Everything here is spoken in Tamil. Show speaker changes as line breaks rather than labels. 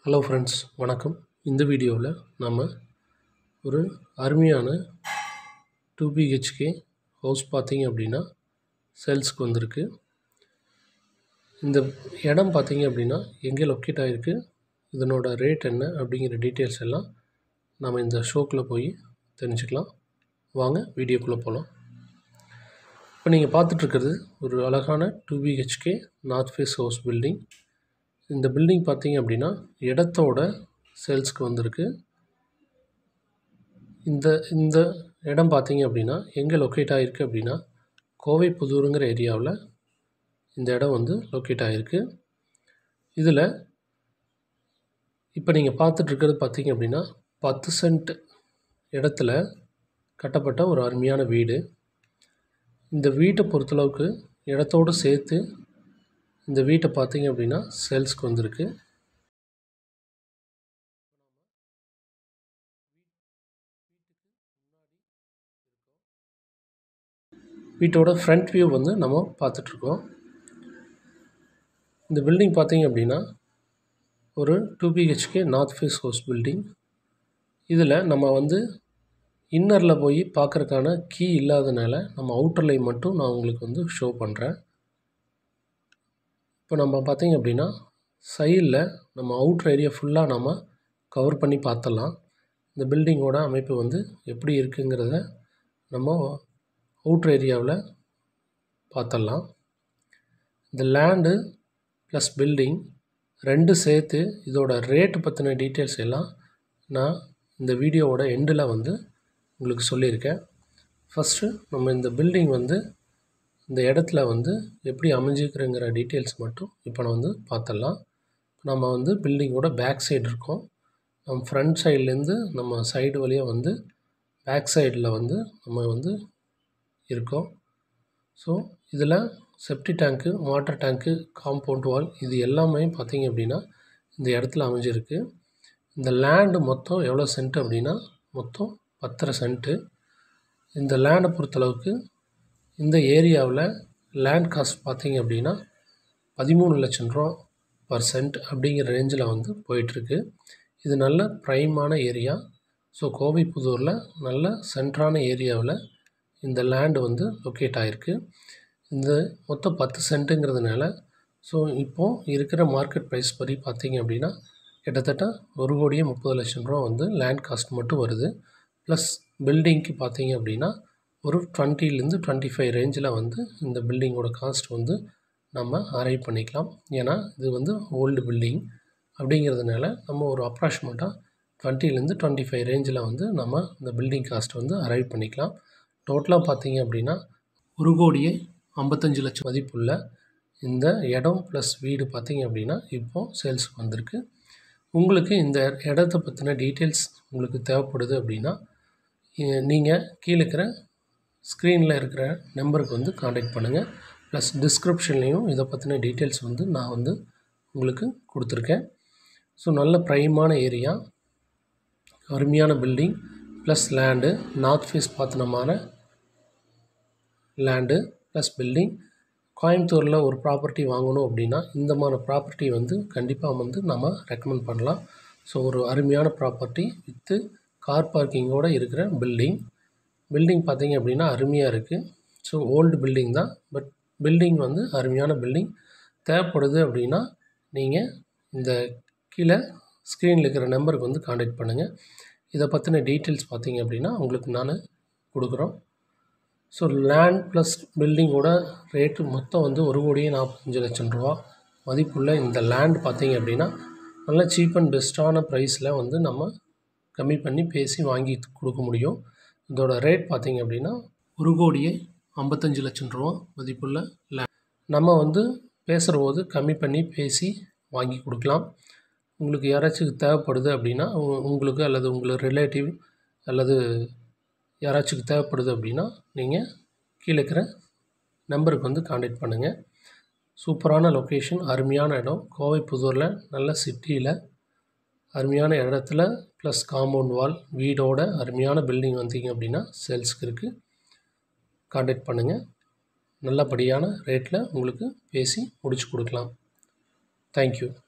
ஹலோ ஃப்ரெண்ட்ஸ், வணக்கம். இந்த வீடியோவில் நம்ம ஒரு அருமையான 2 BHK ஹவுஸ் பார்த்தீங்க அப்படின்னா சேல்ஸ்க்கு வந்திருக்கு. இந்த இடம் பார்த்தீங்க அப்படின்னா எங்கே லொக்கேட் ஆகிருக்கு, இதனோட ரேட் என்ன அப்படிங்கிற டீட்டெயில்ஸ் எல்லாம் நம்ம இந்த ஷோக்குள்ளே போய் தெரிஞ்சுக்கலாம். வாங்க வீடியோக்குள்ளே போகலாம். இப்போ நீங்கள் பார்த்துட்ருக்கிறது ஒரு அழகான 2 BHK north face house building. இந்த பில்டிங் பார்த்தீங்க அப்படின்னா இடத்தோட சேல்ஸ்க்கு வந்திருக்கு. இந்த இடம் பார்த்தீங்க அப்படின்னா எங்கே லொக்கேட் ஆகிருக்கு அப்படின்னா கோவை புதூருங்கிற ஏரியாவில் இந்த இடம் வந்து லொக்கேட் ஆகிருக்கு. இதில் இப்போ நீங்கள் பார்த்துட்ருக்கிறது பார்த்தீங்க அப்படின்னா 10 சென்ட் இடத்துல கட்டப்பட்ட ஒரு அருமையான வீடு. இந்த வீட்டை பொறுத்தளவுக்கு இடத்தோடு சேர்த்து இந்த வீட்டை பார்த்தீங்க அப்படின்னா சேல்ஸ்க்கு வந்திருக்கு. வீட்டோட ஃப்ரண்ட் வியூ வந்து நம்ம பார்த்துட்ருக்கோம். இந்த பில்டிங் பார்த்தீங்க அப்படின்னா ஒரு 2 BHK north face house building. இதில் நம்ம வந்து இன்னரில் போய் பார்க்குறக்கான கீ இல்லாதனால நம்ம அவுட்டர்லைன் மட்டும் நான் உங்களுக்கு வந்து ஷோ பண்ணுறேன். இப்போ நம்ம பார்த்தீங்க அப்படின்னா சைடில் நம்ம அவுட்ரு ஏரியா ஃபுல்லாக நம்ம கவர் பண்ணி பார்த்துடலாம். இந்த பில்டிங்கோட அமைப்பு வந்து எப்படி இருக்குங்கிறத நம்ம அவுட்ரு ஏரியாவில் பார்த்துடலாம். இந்த லேண்டு ப்ளஸ் பில்டிங் ரெண்டு சேர்த்து இதோட ரேட்டு பற்றின டீட்டெயில்ஸ் எல்லாம் நான் இந்த வீடியோவோட எண்டில் வந்து உங்களுக்கு சொல்லியிருக்கேன். ஃபஸ்ட்டு நம்ம இந்த பில்டிங் வந்து இந்த இடத்துல வந்து எப்படி அமைஞ்சிருக்குங்கிற டீட்டெயில்ஸ் மட்டும் இப்போ நான் வந்து பார்த்துடலாம். நம்ம வந்து பில்டிங்கோட பேக் சைடு இருக்கோம். நம்ம ஃப்ரண்ட் சைட்லேருந்து நம்ம சைடு வழியாக வந்து பேக் சைடில் வந்து நம்ம வந்து இருக்கோம். ஸோ இதில் செப்டி டேங்க்கு, வாட்டர் டேங்க்கு, காம்பவுண்ட் வால் இது எல்லாமே பார்த்திங்க அப்படின்னா இந்த இடத்துல அமைஞ்சிருக்கு. இந்த லேண்டு மொத்தம் எவ்வளோ சென்ட் அப்படின்னா மொத்தம் 10.5 சென்ட்டு. இந்த லேண்டை பொறுத்தளவுக்கு இந்த ஏரியாவில் லேண்ட் காஸ்ட் பார்த்திங்க அப்படின்னா 13 லட்சம் ரூபா பர் சென்ட் அப்படிங்கிற ரேஞ்சில் வந்து போயிட்டுருக்கு. இது நல்ல ப்ரைமான ஏரியா. ஸோ கோவை புதூரில் நல்ல சென்ட்ரான ஏரியாவில் இந்த லேண்டு வந்து லொக்கேட் ஆகிருக்கு. இந்த மொத்தம் 10 சென்ட்டுங்கிறதுனால ஸோ இப்போது இருக்கிற மார்க்கெட் ப்ரைஸ் படி பார்த்திங்க அப்படின்னா கிட்டத்தட்ட 1,30,00,000 ரூபா வந்து லேண்ட் காஸ்ட் மட்டும் வருது. ப்ளஸ் பில்டிங்க்கு பார்த்திங்க அப்படின்னா ஒரு 20லேருந்து 25 ரேஞ்சில் வந்து இந்த பில்டிங்கோட காஸ்ட் வந்து நம்ம அரைவ் பண்ணிக்கலாம். ஏன்னா இது வந்து ஓல்டு பில்டிங் அப்படிங்கிறதுனால நம்ம ஒரு அப்ராக்சிமேட்டாக 20லேருந்து 25 ரேஞ்சில் வந்து நம்ம இந்த பில்டிங் காஸ்ட் வந்து அரைவ் பண்ணிக்கலாம். டோட்டலாக பார்த்திங்க அப்படின்னா 1,55,00,000 மதிப்புள்ள இந்த இடம் ப்ளஸ் வீடு பார்த்திங்க அப்படின்னா இப்போது சேல்ஸுக்கு வந்திருக்கு. உங்களுக்கு இந்த இடத்த பற்றின டீட்டெயில்ஸ் உங்களுக்கு தேவைப்படுது அப்படின்னா நீங்கள் கீழே இருக்கிற ஸ்க்ரீனில் இருக்கிற நம்பருக்கு வந்து காண்டாக்ட் பண்ணுங்கள். ப்ளஸ் டிஸ்கிரிப்ஷன்லேயும் இதை பற்றின டீட்டெயில்ஸ் வந்து நான் வந்து உங்களுக்கு கொடுத்துருக்கேன். ஸோ நல்ல ப்ரைமான ஏரியா, அருமையான building plus land, north face பார்த்தனமான லேண்டு ப்ளஸ் பில்டிங். கோயம்புத்தூரில் ஒரு ப்ராப்பர்ட்டி வாங்கணும் அப்படின்னா இந்த மாதிரி ப்ராப்பர்ட்டி வந்து கண்டிப்பாக வந்து நம்ம ரெக்கமெண்ட் பண்ணலாம். ஸோ ஒரு அருமையான ப்ராப்பர்ட்டி வித்து கார் பார்க்கிங்கோடு இருக்கிற பில்டிங் பார்த்திங்க அப்படின்னா அருமையாக இருக்குது. ஸோ ஓல்டு பில்டிங் தான், பட் பில்டிங் வந்து அருமையான பில்டிங். தேவைப்படுது அப்படின்னா நீங்கள் இந்த கீழே ஸ்க்ரீனில் இருக்கிற நம்பருக்கு வந்து காண்டாக்ட் பண்ணுங்கள். இதை பற்றின டீட்டெயில்ஸ் பார்த்திங்க அப்படின்னா உங்களுக்கு நான் கொடுக்குறோம். ஸோ லேண்ட் ப்ளஸ் பில்டிங்கோட ரேட்டு மொத்தம் வந்து 1,45,00,000 ரூபா மதிப்புள்ள இந்த லேண்ட் பார்த்திங்க அப்படின்னா நல்ல சீப் அண்ட் பெஸ்ட்டான ப்ரைஸில் வந்து நம்ம கம்மி பண்ணி பேசி வாங்கி கொடுக்க முடியும். இதோட ரேட் பார்த்திங்க அப்படின்னா 1,55,00,000 ரூபா மதிப்புள்ள லேண்ட். நம்ம வந்து பேசுகிற போது கம்மி பண்ணி பேசி வாங்கி கொடுக்கலாம். உங்களுக்கு யாராச்சும் தேவைப்படுது அப்படின்னா உங்களுக்கு அல்லது உங்கள் ரிலேட்டிவ் அல்லது யாராச்சும் தேவைப்படுது அப்படின்னா நீங்கள் கீழே இருக்கிற நம்பருக்கு வந்து காண்டாக்ட் பண்ணுங்கள். சூப்பரான லொக்கேஷன், அருமையான இடம், கோவை புதூரில் நல்ல சிட்டியில் அருமையான இடத்துல ப்ளஸ் காம்பவுண்ட் வால் வீடோட அருமையான பில்டிங் வந்தீங்க அப்படின்னா சேல்ஸுக்கு இருக்குது. காண்டாக்ட் பண்ணுங்கள். நல்லபடியான ரேட்டில் உங்களுக்கு பேசி முடிச்சு கொடுக்கலாம். தேங்க்யூ.